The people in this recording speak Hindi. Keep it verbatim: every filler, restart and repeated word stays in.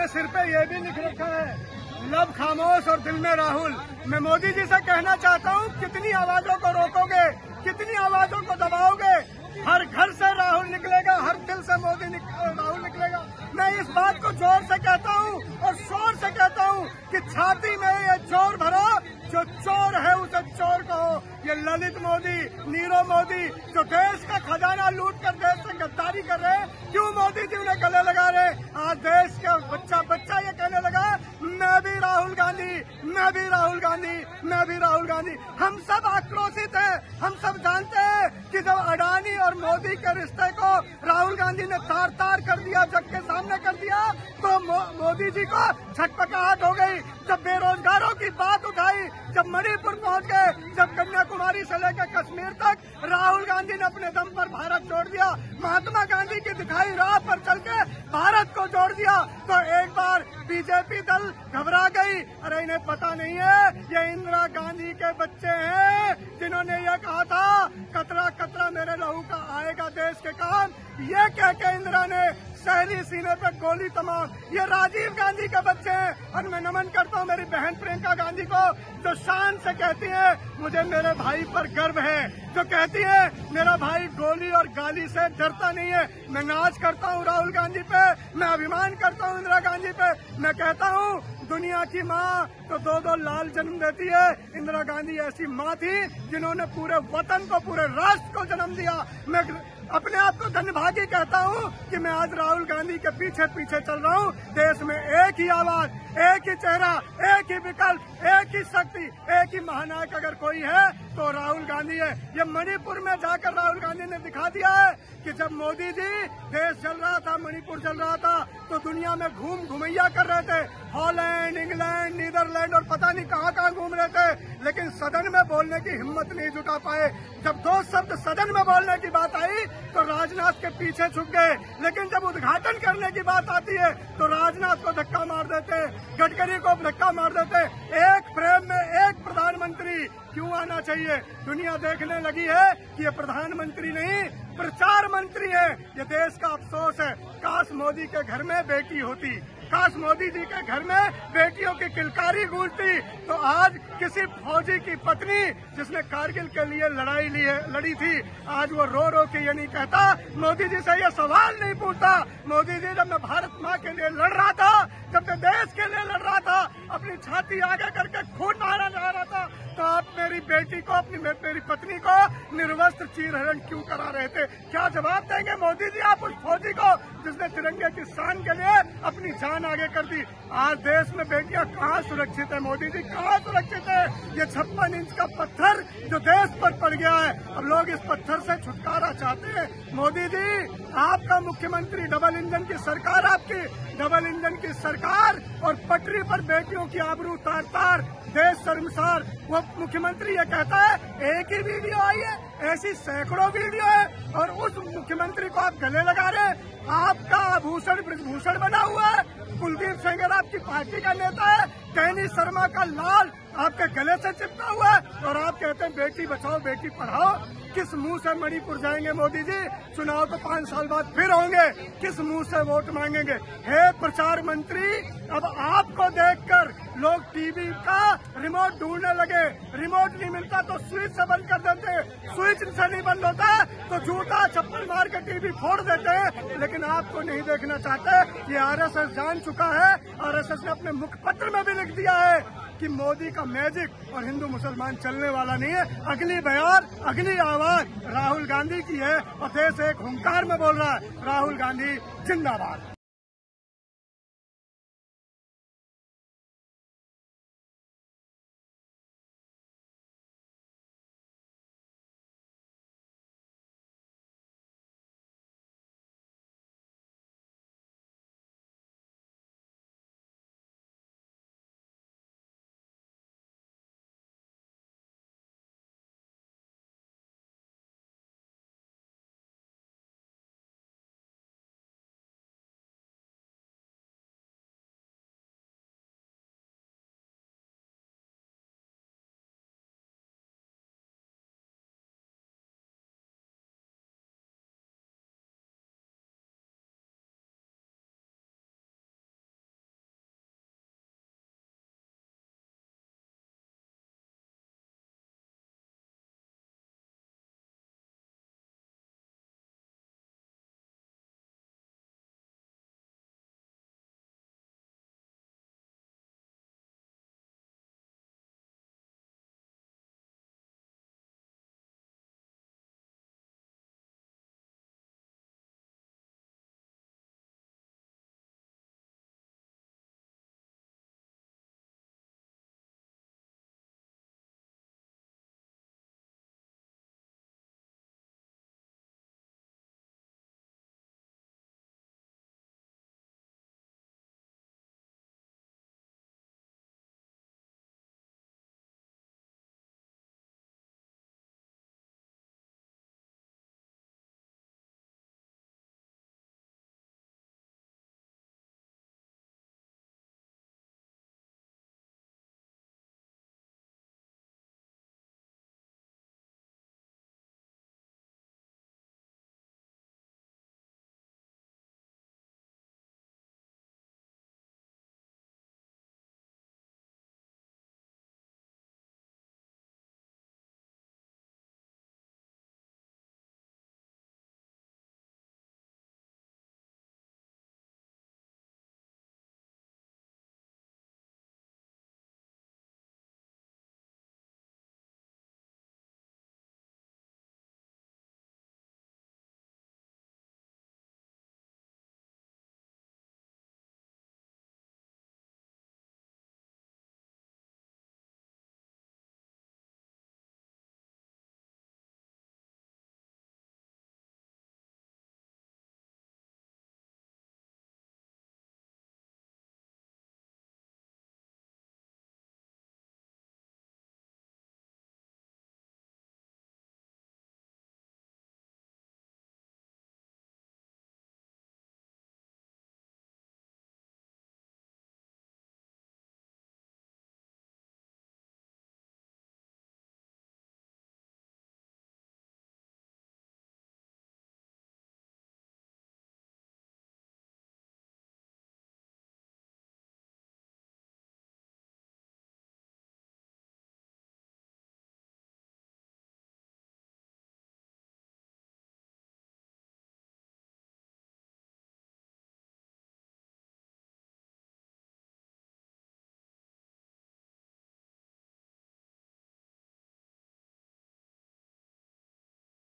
अपने सिर पे ये भी लिख रखा है, लब खामोश और दिल में राहुल। मैं मोदी जी से कहना चाहता हूँ, कितनी आवाजों को रोकोगे, कितनी आवाजों को दबाओगे? हर घर से राहुल निकलेगा, हर दिल से मोदी निक, राहुल निकलेगा। मैं इस बात को जोर से कहता हूँ और शोर से कहता हूँ कि छाती में ये जोर भरो, जो चोर है उसे चोर कहो। ये ललित मोदी, नीरव मोदी जो देश का खजाना लूट कर देश से गद्दारी कर रहे हैं, क्यों मोदी जी उन्हें गले लगा रहे? आज देश का बच्चा बच्चा ये कहने लगा, मैं भी राहुल गांधी, मैं भी राहुल गांधी, मैं भी राहुल गांधी। हम सब आक्रोशित हैं, हम सब जानते हैं कि जब अडानी और मोदी के रिश्ते को राहुल गांधी ने तार तार कर दिया, जग के सामने कर दिया, तो मो, मोदी जी को छटपटाहट हो गई। जब बेरोजगारों की बात उठाई, जब मणिपुर पहुंच गए, जब कन्याकुमारी से लेकर कश्मीर तक राहुल गांधी ने अपने दम पर भारत जोड़ दिया, महात्मा गांधी की दिखाई राह पर चल के भारत को जोड़ दिया, तो एक बार बीजेपी दल घबरा गई। अरे इन्हें पता नहीं है, ये इंदिरा गांधी के बच्चे हैं जिन्होंने ये कहा था, कतरा कतरा मेरे लहू का आएगा देश के काम। ये कह के इंदिरा ने शहरी सीने पे गोली तमाम। ये राजीव गांधी के बच्चे हैं और मैं नमन करता हूँ मेरी बहन प्रियंका गांधी को, जो शान से कहती है मुझे मेरे भाई पर गर्व है, जो कहती है मेरा भाई गोली और गाली से डरता नहीं है। मैं नाज करता हूँ राहुल गांधी पे, मैं अभिमान करता हूँ इंदिरा गांधी पे। मैं कहता हूँ दुनिया की माँ तो दो दो लाल जन्म देती है, इंदिरा गांधी ऐसी माँ थी जिन्होंने पूरे वतन को, पूरे राष्ट्र को जन्म दिया। मैं अपने आप को धन्यभागी कहता हूँ कि मैं आज राहुल गांधी के पीछे पीछे चल रहा हूँ। देश में एक ही आवाज, एक ही चेहरा, एक ही विकल्प, एक ही शक्ति, एक ही महानायक अगर कोई है तो राहुल गांधी है। ये मणिपुर में जाकर राहुल गांधी ने दिखा दिया है कि जब मोदी जी देश चल रहा था, मणिपुर चल रहा था, तो दुनिया में घूम घुमैया कर रहे थे, हॉलैंड, इंग्लैंड, नीदरलैंड और पता नहीं कहाँ कहाँ घूम रहे थे, लेकिन सदन में बोलने की हिम्मत नहीं जुटा पाए। जब दो शब्द सदन में बोलने की बात आई तो राजनाथ के पीछे छुप गए, लेकिन जब उद्घाटन करने की बात आती है तो राजनाथ को धक्का मार देते, गडकरी को धक्का मार देते। एक फ्रेम में एक प्रधानमंत्री क्यों आना चाहिए? दुनिया देखने लगी है कि ये प्रधानमंत्री नहीं, प्रचार मंत्री है। ये देश का अफसोस है। काश मोदी के घर में बेटी होती, काश मोदी जी के घर में बेटियों की किलकारी गूंजती, तो आज किसी फौजी की पत्नी जिसने कारगिल के लिए लड़ाई ली है, लड़ी थी, आज वो रो रो के ये नहीं कहता, मोदी जी से ये सवाल नहीं पूछता, मोदी जी जब मैं भारत माँ के लिए लड़ रहा था, जब मैं देश के लिए लड़ रहा था, अपनी छाती आगे करके खून बहाना जा रहा था, तो आप मेरी बेटी को, अपनी मेरी पत्नी को निर्वस्त्र चीरहरण क्यों करा रहे थे? क्या जवाब देंगे मोदी जी आप उस फौजी को जिसने तिरंगे की शान के लिए अपनी जान आगे कर दी? आज देश में बेटियां कहाँ सुरक्षित है? मोदी जी कहाँ सुरक्षित है? ये छप्पन इंच का पत्थर जो देश पर पड़ गया है, अब लोग इस पत्थर से छुटकारा चाहते हैं। मोदी जी आपका मुख्यमंत्री, डबल इंजन की सरकार, आपकी डबल इंजन की सरकार, और पटरी पर बेटियों की आबरू तार तार, देश शर्मसार। वो मुख्यमंत्री ये कहता है एक ही वीडियो आई है, ऐसी सैकड़ों वीडियो है, और उस मुख्यमंत्री को आप गले लगा रहे हैं। आपका आभूषण ब्रजभूषण बना हुआ है, कुलदीप सेंगर आपकी पार्टी का नेता है, कैनी शर्मा का लाल आपके गले से चिपका हुआ है, और आप कहते हैं बेटी बचाओ बेटी पढ़ाओ। किस मुंह से मणिपुर जाएंगे मोदी जी? चुनाव तो पांच साल बाद फिर होंगे, किस मुंह से वोट मांगेंगे? हे प्रचार मंत्री, अब आपको देखकर लोग टीवी का रिमोट ढूंढने लगे। रिमोट नहीं मिलता तो स्विच से बंद कर देते, स्विच से नहीं बंद होता तो जूता चप्पल मार के टीवी फोड़ देते हैं, लेकिन आपको नहीं देखना चाहते। ये आरएसएस जान चुका है, आरएसएस ने अपने मुखपत्र में भी लिख दिया है कि मोदी का मैजिक और हिंदू मुसलमान चलने वाला नहीं है। अगली बयान, अगली आवाज राहुल गांधी की है, और देश एक हुंकार में बोल रहा है, राहुल गांधी जिंदाबाद।